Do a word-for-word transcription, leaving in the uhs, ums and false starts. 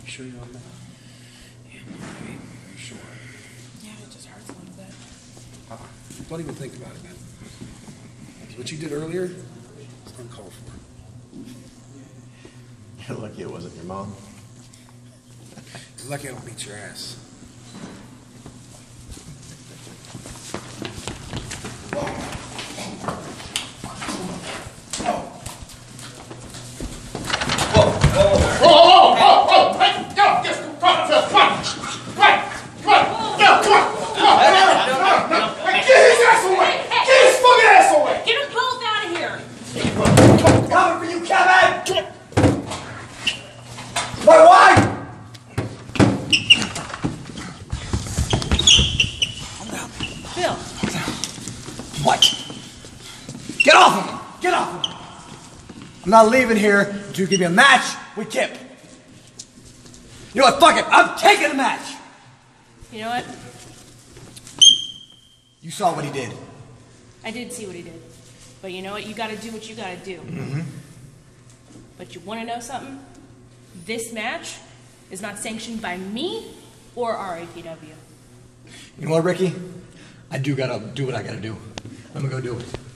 sure you're on that? Yeah, okay. Sure. Yeah, it just hurts a little bit. Uh, don't even think about it, man. What you did earlier is uncalled for. You're lucky it wasn't your mom. You're lucky I don't beat your ass. What? Get off of him! Get off of him! I'm not leaving here until you give me a match with Kip. You know what? Fuck it! I'm taking a match! You know what? You saw what he did. I did see what he did. But you know what? You gotta do what you gotta do. Mm-hmm. But you wanna know something? This match is not sanctioned by me or R A P W. You know what, Ricky? I do gotta do what I gotta do. I'm gonna go do it.